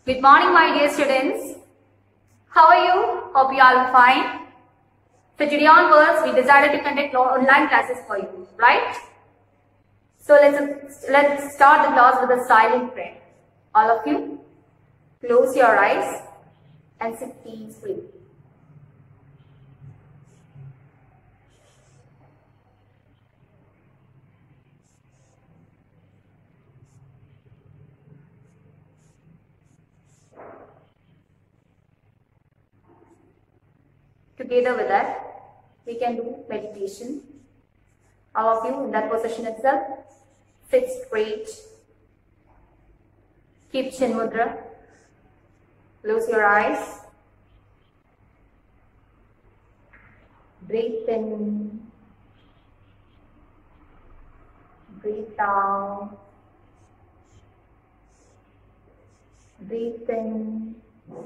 Good morning, my dear students. How are you? Hope you all are fine. So today onwards, we decided to conduct online classes for you, right? So let's start the class with a silent prayer. All of you, close your eyes and sit peacefully. Together with that, we can do meditation. All of you in that position itself, sit straight, keep chin mudra, close your eyes, breathe in, breathe out, breathe in,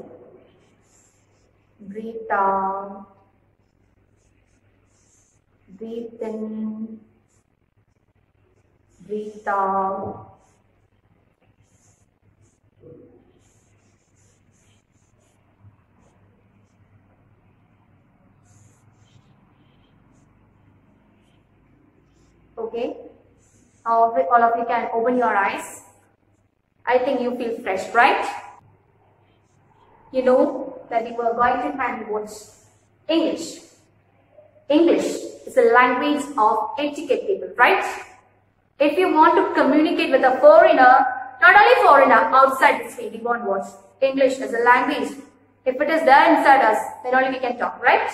breathe out, breathe in, breathe out. Okay, all of you can open your eyes. I think you feel fresh, right? You know that we were going to handle what's English. English is a language of etiquette, people, right? If you want to communicate with a foreigner, not only foreigner, outside the state, we want what? English as a language. If it is there inside us, then only we can talk, right?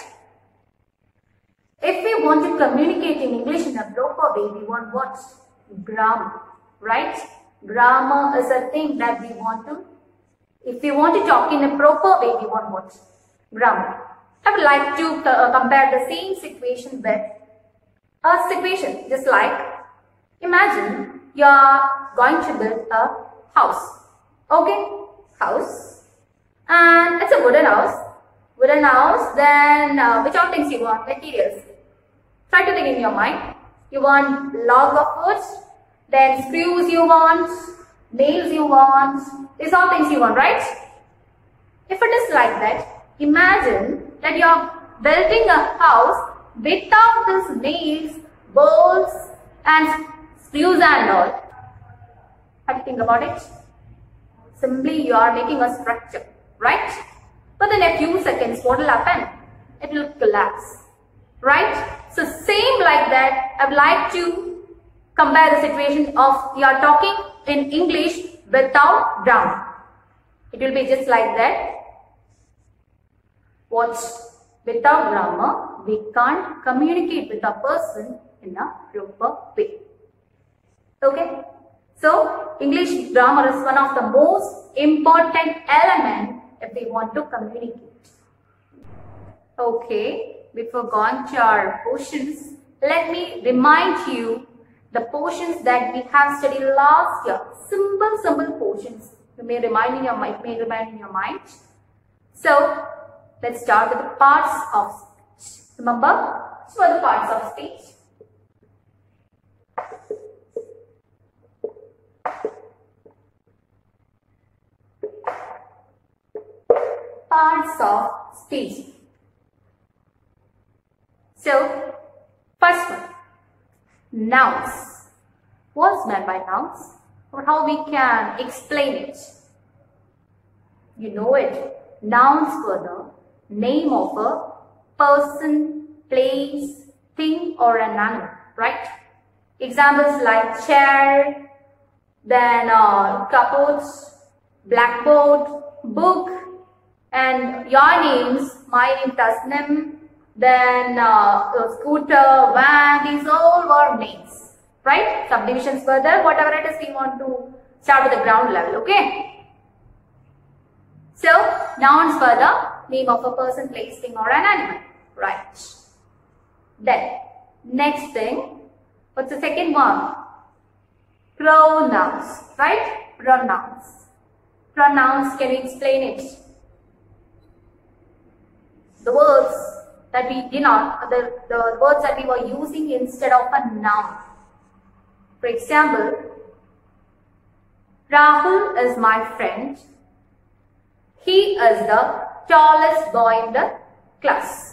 If we want to communicate in English in a proper way, we want what? Grammar, right? Grammar is a thing that we want to. If we want to talk in a proper way, we want what? Grammar. I would like to compare the same situation with a situation. Just like, imagine you are going to build a house. Okay? House. And it's a wooden house. Wooden house, then which all things you want? Materials. Try to think in your mind. You want log of wood, then screws you want, nails you want. These all things you want, right? If it is like that, imagine that you are building a house without these nails, bolts and screws and all. How do you think about it? Simply you are making a structure, right? But in a few seconds, what will happen? It will collapse, right? So same like that, I would like to compare the situation of you are talking in English without grammar. It will be just like that. Watch. Without grammar, we can't communicate with a person in a proper way. Okay? So, English grammar is one of the most important elements if we want to communicate. Okay, before going to our portions, let me remind you the portions that we have studied last year. Simple portions. You may remind in your mind. So, let's start with the parts of speech. Remember, what are the parts of speech? Parts of speech. So, first one, nouns. What's meant by nouns? Or how we can explain it? You know it. Nouns were the name of a person, place, thing or an animal, right? Examples like chair, then cupboard, blackboard, book, and your names, my name Tasnim, then scooter, van, these all were names, right? Subdivisions further, whatever it is, we want to start with the ground level, okay? So, nouns were the name of a person, place, thing or an animal, right? Then, next thing, what's the second one? Pronouns, right? Pronouns. Pronouns, can you explain it? The words that we did not, the words that we were using instead of a noun. For example, Rahul is my friend. He is the tallest boy in the class.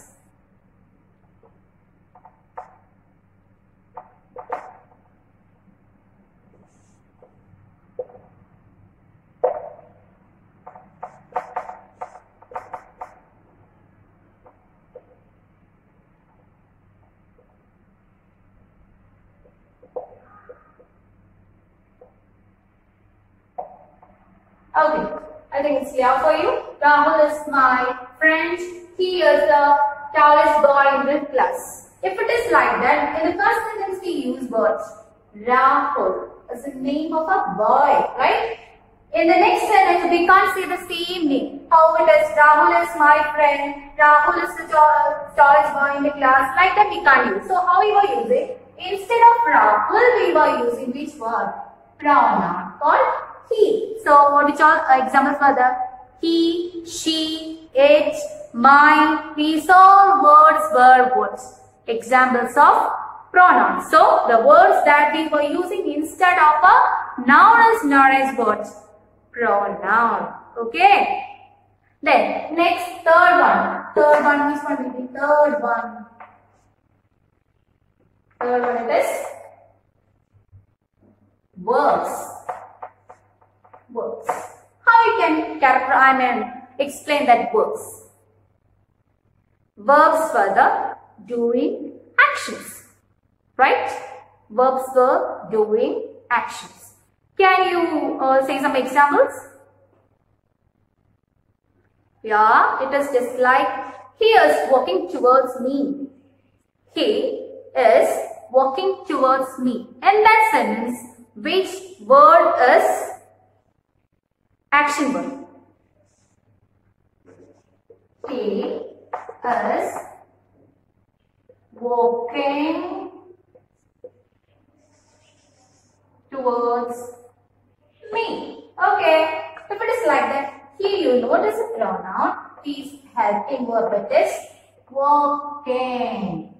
Okay, I think it's clear for you. Rahul is my friend. He is the tallest boy in the class. If it is like that, in the first sentence we use words. Rahul is the name of a boy, right? In the next sentence, we can't say the same name. How it is, Rahul is my friend. Rahul is the tallest boy in the class. Like that we can't use. So how we were using? Instead of Rahul, we were using which word? Pronoun called he. So which all examples were there? He, she, it, mine. These all words were what? Examples of pronouns. So the words that we were using instead of a noun is known as what? Pronoun. Okay. Then next third one. Third one, which one will be third one? Third one it is verbs. Verbs. How you can explain that verbs? Verbs were the doing actions. Right? Verbs were doing actions. Can you say some examples? Yeah, it is just like he is walking towards me. He is walking towards me. In that sentence, which word is action word? He is walking towards me. Okay. If it is like that, here you notice a pronoun. His helping verb it is walking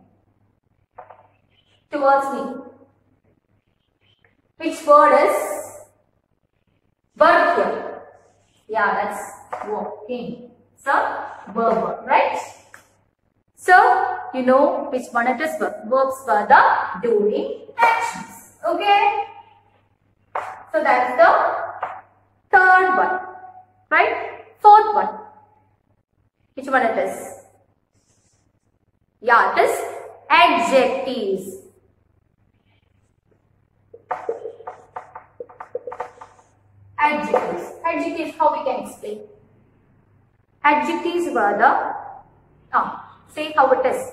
towards me. Which word is verb here? Yeah, that's walking. So, verb, right? So, you know which one it is. Verbs were the doing actions. Okay? So, that's the third one. Right? Fourth one. Which one it is? Yeah, it is adjectives. Adjectives. Adjectives, how we can explain? Adjectives were the, say how it is.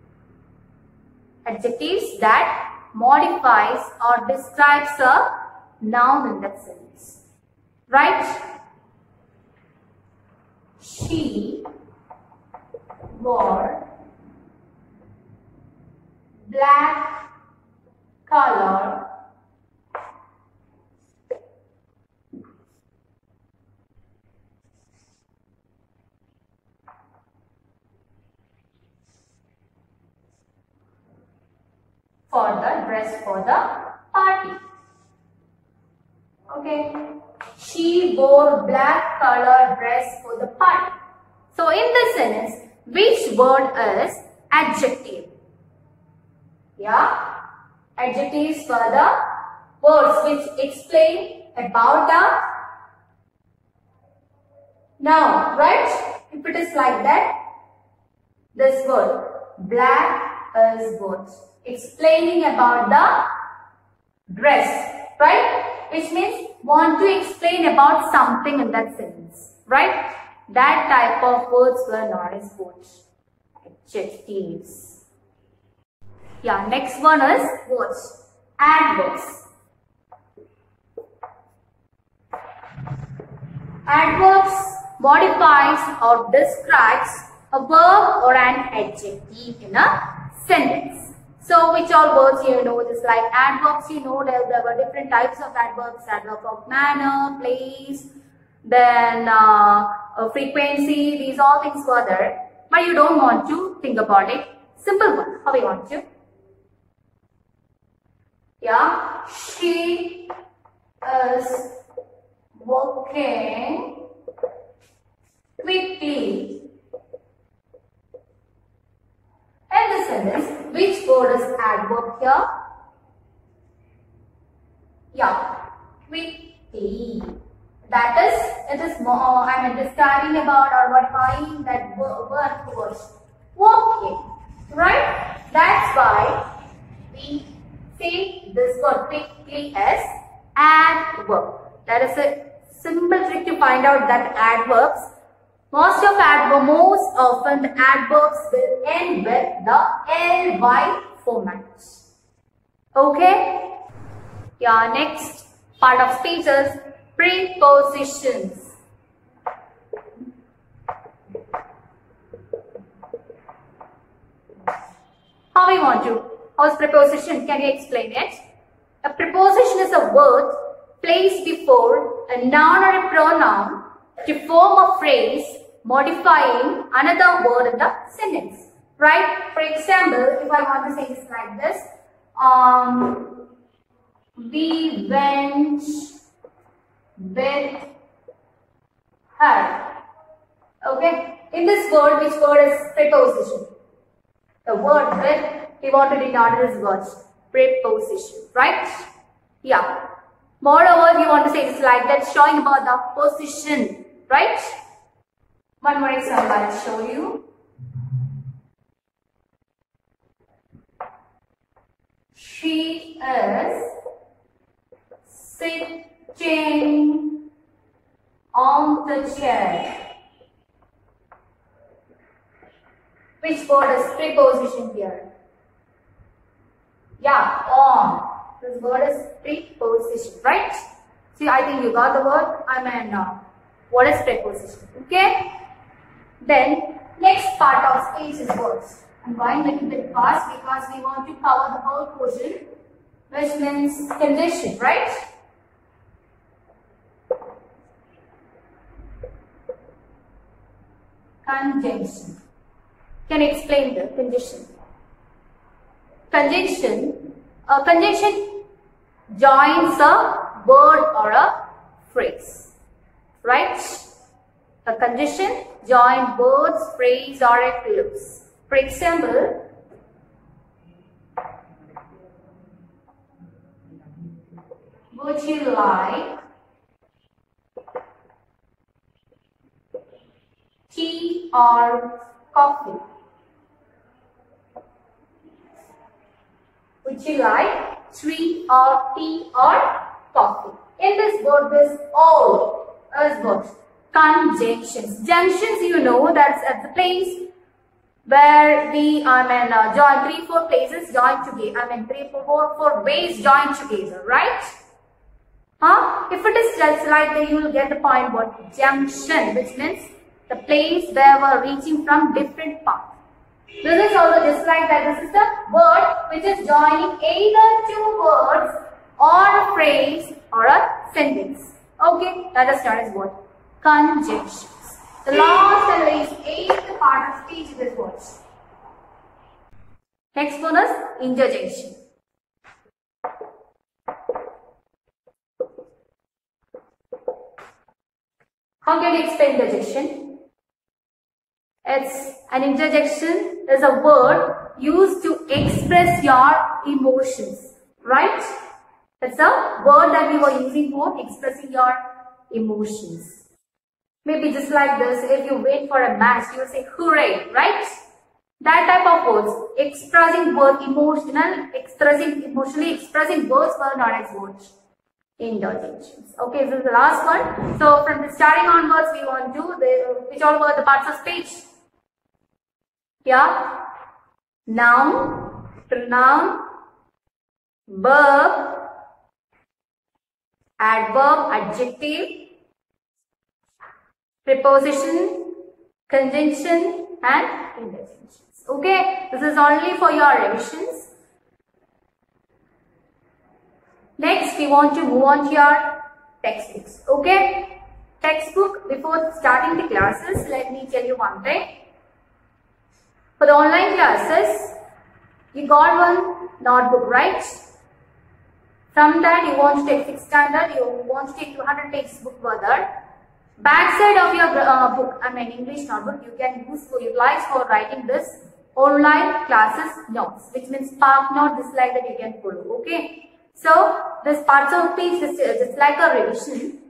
Adjectives that modifies or describes a noun in that sentence. Right? She wore black color for the dress for the party. Okay. She wore black color dress for the party. So in this sentence, which word is adjective? Yeah. Adjectives were the words which explain about the noun, right? If it is like that, this word black is what? Explaining about the dress, right? Which means want to explain about something in that sentence, right? That type of words were known as what? Adjectives. Yeah, next one is what? Adverbs. Adverbs modifies or describes a verb or an adjective in a sentence. So, which all words you know, just like adverbs, you know there were different types of adverbs, adverb of manner, place, then frequency, these all things were there. But you don't want to think about it. Simple one, how we want to? Yeah, she is walking That is, it is more, describing about or modifying that word towards walking, right? That's why we say this word quickly as adverb. That is a simple trick to find out that adverbs, most often the adverbs will end with the ly format. Okay? Yeah, next part of speech is prepositions. How we want to? How's preposition? Can you explain it? A preposition is a word placed before a noun or a pronoun to form a phrase modifying another word in the sentence. Right? For example, if I want to say this like this, we went with her. Okay? In this word, which word is preposition? The word with, we want to denote this word, preposition, right? Yeah. Moreover, we want to say this like that, showing about the position, right? One more example I'll show you. She is sitting on the chair. Which word is preposition here? Yeah, on. This word is preposition, right? See, I think you got the word. What is preposition? Okay? Then, next part of speech is words. I'm going a little bit fast because we want to cover the whole portion, which means condition, right? Conjunction. Can you explain the condition? Conjunction joins a word or a phrase, right? A condition joins words, phrase or a clause. For example, would you like tea or coffee? Would you like tea or coffee? In this word, this all is what? Conjunctions. Junctions, you know, that's at the place where we join 3-4 places join together. 3-4 ways join together, right? If it is just like that, you will get the point what? Junction, which means the place where we are reaching from different paths. This is also just like that. This is the word which is joining either two words or a phrase or a sentence. Okay, that is known as what? Conjunctions. The last and least eighth part of speech is what? Next one is interjection. How can you explain interjection? An interjection is a word used to express your emotions, right? It's a word that we were using for expressing your emotions. Maybe just like this, if you wait for a match, you will say hooray, right? That type of words, expressing emotionally expressing words were known as words. Interjections. Okay, this is the last one. So from the starting onwards, we want to which all were the parts of speech? Yeah, noun, pronoun, verb, adverb, adjective, preposition, conjunction, and interjections. Okay, this is only for your revisions. Next, we want to move on to your textbooks. Okay, textbook. Before starting the classes, let me tell you one thing. For the online classes, you got one notebook, right? From that, you want to take 6th standard, you want to take 200 pages book further. Backside of your book, English notebook, you can utilize for writing this online classes notes, which means Spark note, this like that you can follow. Okay. So this parts of page is just like a revision.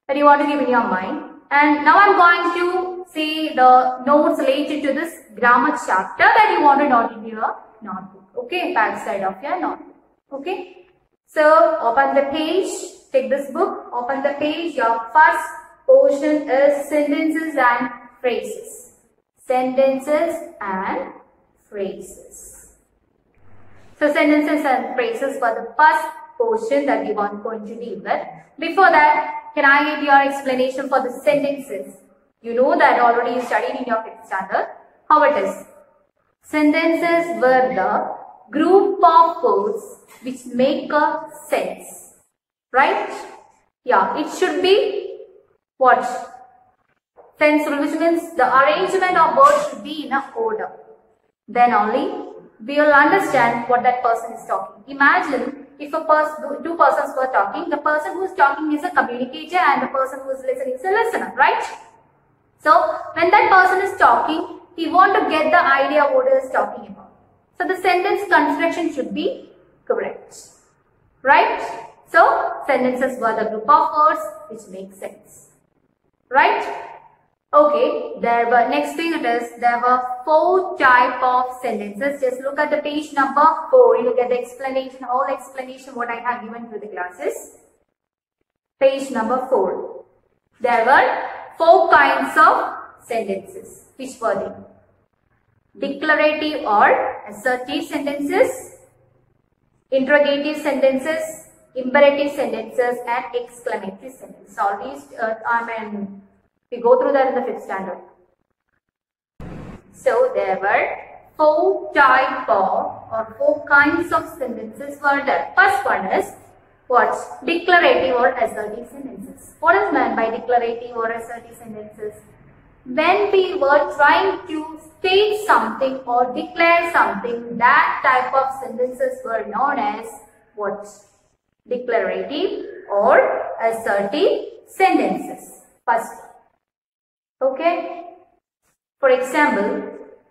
that you want to keep in your mind. And now I'm going to see the notes related to this grammar chapter that you want to note in your notebook. Okay, back side of your notebook. Okay. So open the page, take this book, open the page. Your first portion is sentences and phrases. Sentences and phrases. So sentences and phrases for the first portion that we want going to deal with. Before that, can I give your explanation for the sentences? You know that already you studied in your 5th standard. How it is? Sentences were the group of words which make a sense. Right? Yeah, it should be what? Sensible, which means the arrangement of words should be in a order. Then only we will understand what that person is talking. Imagine if two persons were talking, the person who is talking is a communicator and the person who is listening is a listener, right? So when that person is talking, he wants to get the idea of what he is talking about. So the sentence construction should be correct, right? So sentences were the group of words which make sense, right? Okay, next thing there were 4 types of sentences. Just look at the page number 4. You get the explanation, whole explanation what I have given to the classes. Page number 4. There were 4 kinds of sentences. Which were they? Declarative or assertive sentences, interrogative sentences, imperative sentences, and exclamatory sentences. All these, we go through that in the 5th standard. So there were 4 types or 4 kinds of sentences were there. First one is what? Declarative or assertive sentences. What is meant by declarative or assertive sentences? When we were trying to state something or declare something, that type of sentences were known as what? Declarative or assertive sentences. First one. Okay. For example,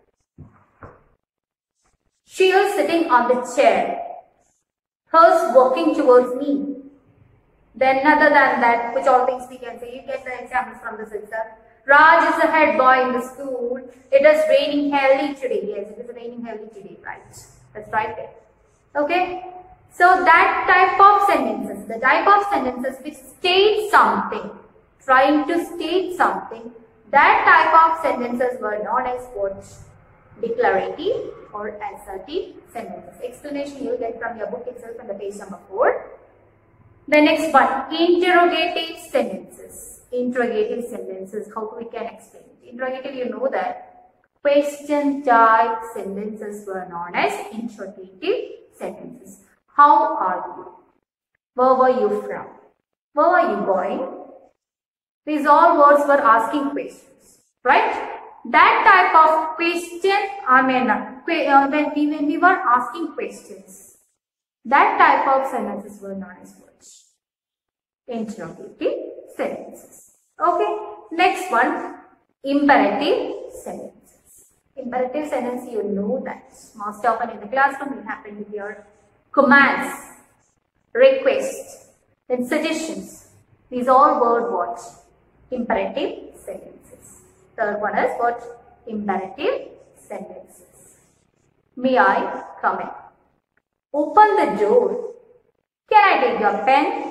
she is sitting on the chair. Hers walking towards me. Then other than that, which all things we can say, you get the examples from this itself. Raj is a head boy in the school. It is raining heavily today. Yes, it is raining heavily today, right? That's right there. Okay. So that type of sentences, the type of sentences which state something, trying to state something, that type of sentences were known as what? Declarative or assertive sentences. Explanation you will get from your book itself on the page number 4. The next one, interrogative sentences. Interrogative sentences, how we can explain it? Interrogative, you know that question type sentences were known as interrogative sentences. How are you? Where were you from? Where are you going? These all words were asking questions, right? That type of question, when we were asking questions, that type of sentences were known as words. Interrogative sentences. Okay. Next one, imperative sentences. Imperative sentence, you know that most often in the classroom will happen with your commands, requests, then suggestions. These all were what? Imperative sentences. Third one is what? Imperative sentences. May I come in? Open the door. Can I take your pen?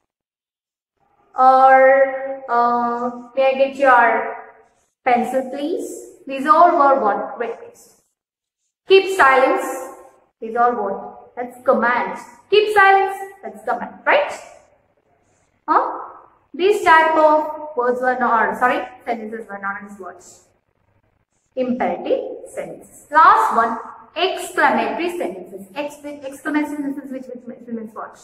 Or may I get your pencil please? These all were what? Requests. Keep silence. These all what? That's commands. Keep silence. That's command, right? These type of words were not, sentences were not as words. Imperative sentences. Last one, exclamatory sentences. Exclamatory sentences which means what?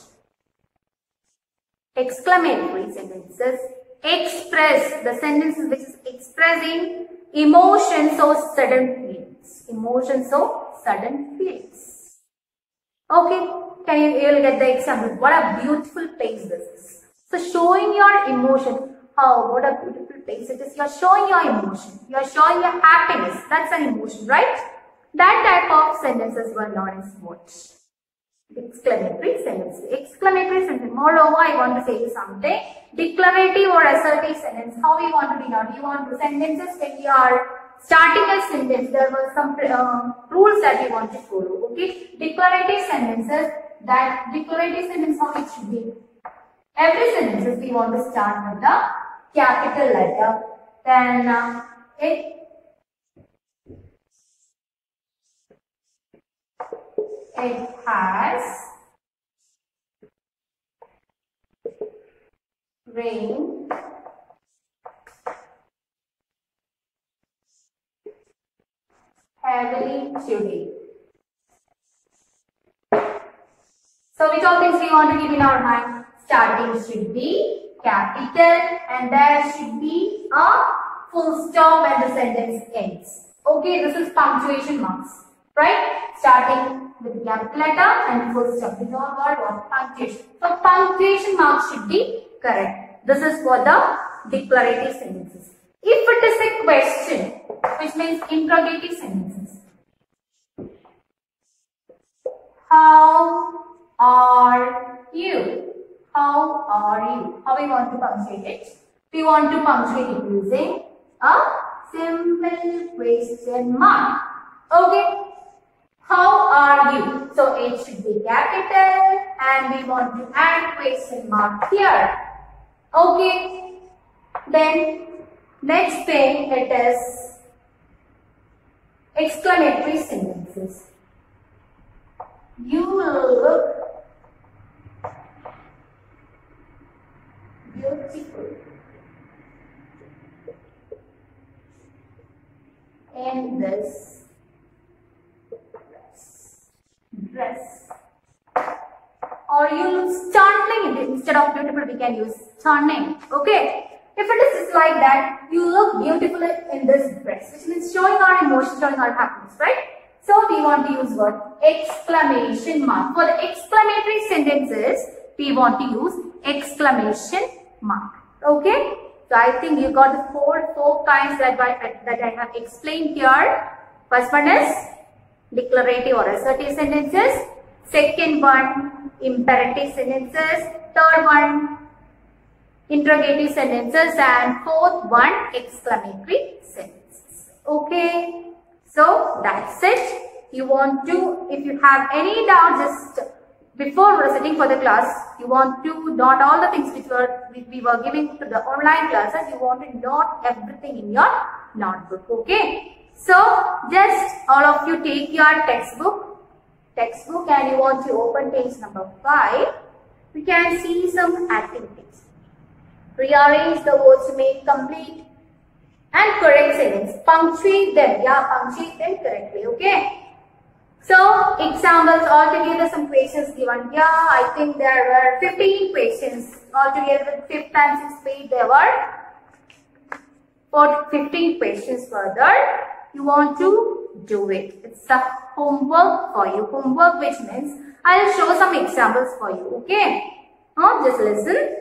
Exclamatory sentences express, the sentences which is expressing emotions or sudden feelings. Emotions or sudden feelings. Okay, you will get the example. What a beautiful place this is. So showing your emotion, what a beautiful place it is. You are showing your emotion. You are showing your happiness. That's an emotion, right? That type of sentences were known as what? Exclamatory sentence. Exclamatory sentence. Moreover, I want to say you something. Declarative or assertive sentence. How we want to be now? You want to sentences when we are starting a sentence. There were some rules that we want to follow. Okay. Declarative sentences. That declarative sentence how it should be. Every sentences we want to start with the capital letter. Then it has rained heavily today. So which all things we want to keep in our mind? Starting should be capital and there should be a full stop when the sentence ends. Okay, this is punctuation marks. Right? Starting with the capital letter and full stop. These all are punctuation. So punctuation marks should be correct. This is for the declarative sentences. If it is a question, which means interrogative sentences. How are you? How are you? How we want to punctuate it? We want to punctuate it using a simple question mark. Okay. How are you? So it should be capital and we want to add question mark here. Okay. Then next thing it is exclamatory sentences. You look beautiful in this dress. Or you look stunning. Instead of beautiful we can use stunning. Okay. If it is like that, you look beautiful in this dress, which means showing our emotion, showing our happiness, right? So we want to use what? Exclamation mark. For the exclamatory sentences, we want to use exclamation mark. Okay. So I think you got the four kinds that I have explained here. First one is declarative or assertive sentences. Second one, imperative sentences. Third one, interrogative sentences. And fourth one, exclamatory sentences. Okay. So that's it. You want to, if you have any doubt, just before sitting for the class, you want to note all the things which we were giving to the online classes. You want to note everything in your notebook. Okay. So just all of you take your textbook and you want to open page number 5. We can see some activities. Rearrange the words to make complete and correct sentence. Punctuate them. Yeah, punctuate them correctly. Okay. So examples altogether, some questions given. Yeah, I think there were 15 questions altogether with 5th and 6th page. There were 15 questions further. You want to do it. It's a homework for you. Homework, which means I'll show some examples for you. Okay. Just listen.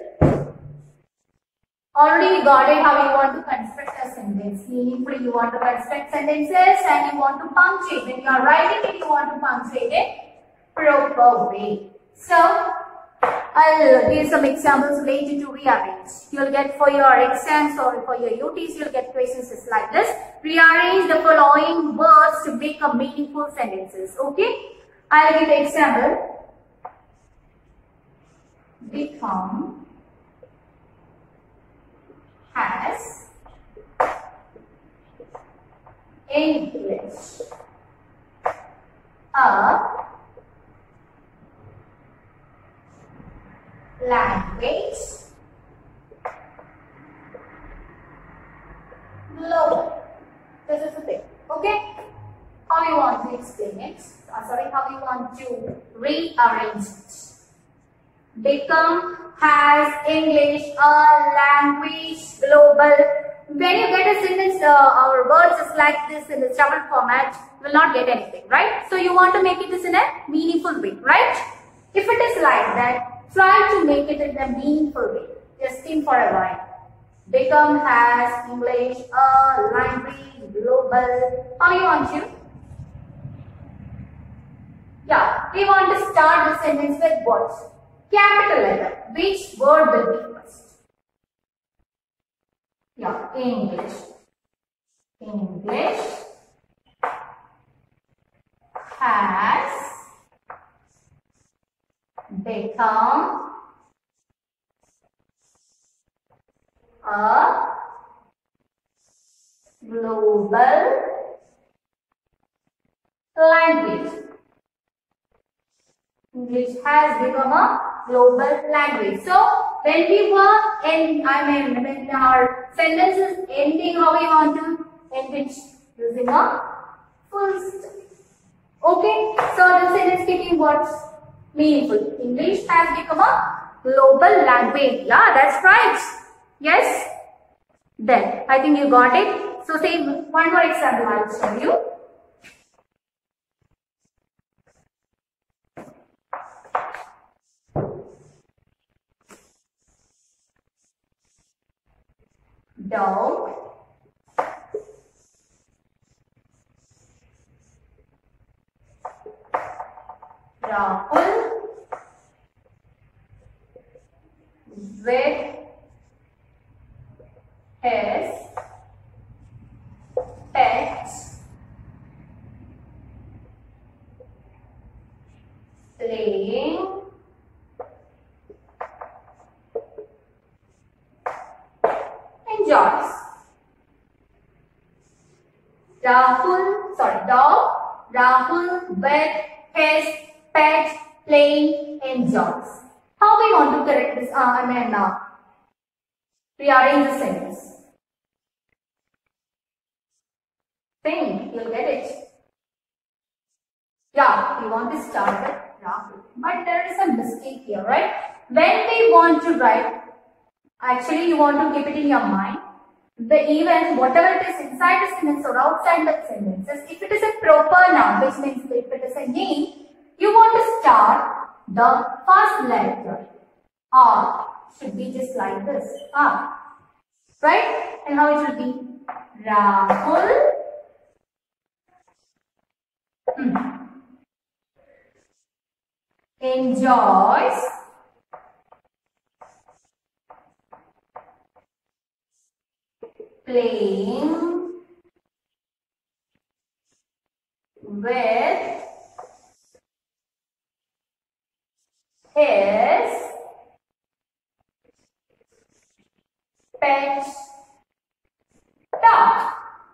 Already you got it how you want to construct a sentence. Meaningfully you want to construct sentences and you want to punctuate. When you are writing it, you want to punctuate it proper way. So I'll give some examples related to rearrange. You'll get for your exams or for your UTs, you'll get questions just like this. Rearrange the following words to make a meaningful sentences. Okay. I'll give the example. Become has English a language global. This is the thing. Okay. How you want to explain it? How you want to rearrange it? Become has English a language global. When you get a sentence, our words is like this in the troubled format, you will not get anything, right? So you want to make it this in a meaningful way, right? If it is like that, try to make it in a meaningful way. Just think for a while. Become has English a language global. How you want to? Yeah. we want to start the sentence with what? Capital letter. Which word will be first? Yeah, English. English has become a global language. English has become a global language. So when we were in, when our sentence is ending, how we want to end it? Using a full stop. Okay. So the sentence speaking what's meaningful. English has become a global language. Yeah, that's right. Yes. Then I think you got it. So say one more example I will show you. Dog Rahul with his pet playing enjoys. Rahul with his pet playing enjoys. How we want to correct this? Rearrange the sentence. Think, you'll get it. Yeah, we want to start with Rahul. But there is a mistake here, right? When we want to write, actually you want to keep it in your mind. The even whatever it is inside the sentence or outside the sentences, if it is a proper noun, which means if it is a name, you want to start the first letter. R should be just like this. R. Right? And how it should be? Rahul. Enjoys playing with his pet dog.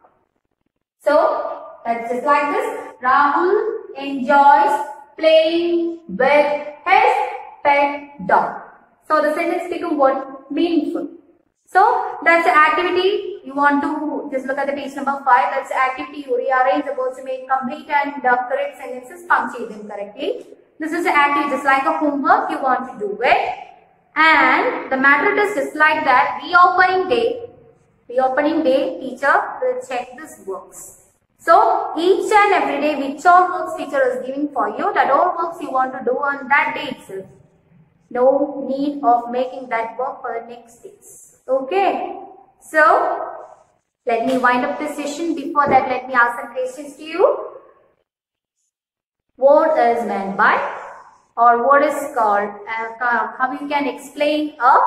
So that's just like this. Rahul enjoys playing with his pet dog. So the sentence become what? Meaningful. So that's the activity. You want to just look at the page number 5. That's the activity. You rearrange the words to make complete and correct sentences, punctuate them correctly. This is the activity, just like a homework. You want to do it. And the matter is just like that. Reopening day, teacher will check this works. So each and every day, which all works teacher is giving for you, that all works you want to do on that day itself. No need of making that work for the next days. Okay. So let me wind up this session. Before that, let me ask some questions to you. What is meant by, or what is called, how you can explain a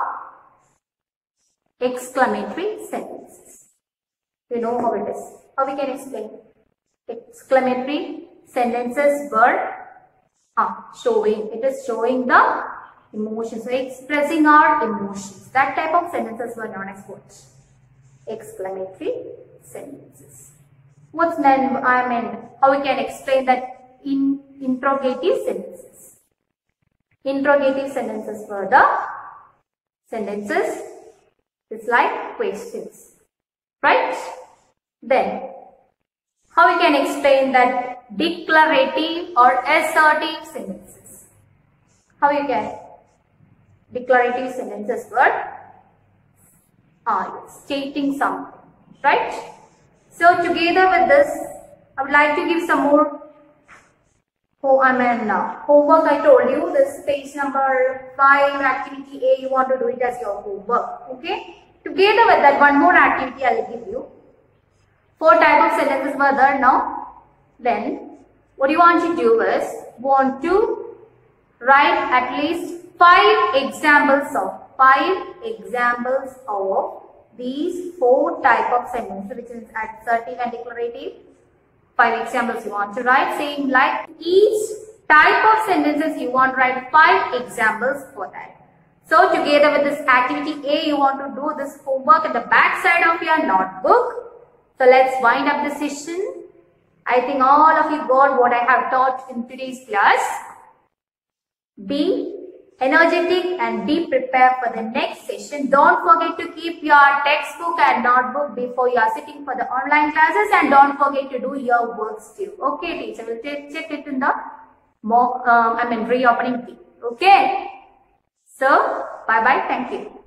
exclamatory sentences? You know how it is. How we can explain exclamatory sentences were showing. It is showing the emotions, so expressing our emotions. That type of sentences were known as what? Exclamatory sentences. What's meant? How we can explain that in interrogative sentences? Interrogative sentences were the sentences. It's like questions, right? Then, how we can explain that declarative or assertive sentences? How you can? Declarative sentences were stating something, right? So together with this, I would like to give some more homework. I told you this page number 5, activity A, you want to do it as your homework. Okay. Together with that, one more activity I will give you. 4 types of sentences were there now. Then what you want to do is, want to write at least 5 examples of these 4 type of sentences, which is assertive and declarative. 5 examples you want to write, saying like each type of sentences you want to write 5 examples for that. So together with this activity A, you want to do this homework at the back side of your notebook. So let's wind up the session. I think all of you got what I have taught in today's class. Be energetic and be prepared for the next session. Don't forget to keep your textbook and notebook before you are sitting for the online classes, and don't forget to do your works too. Okay, teacher will check it in the reopening thing. Okay. So, bye-bye. Thank you.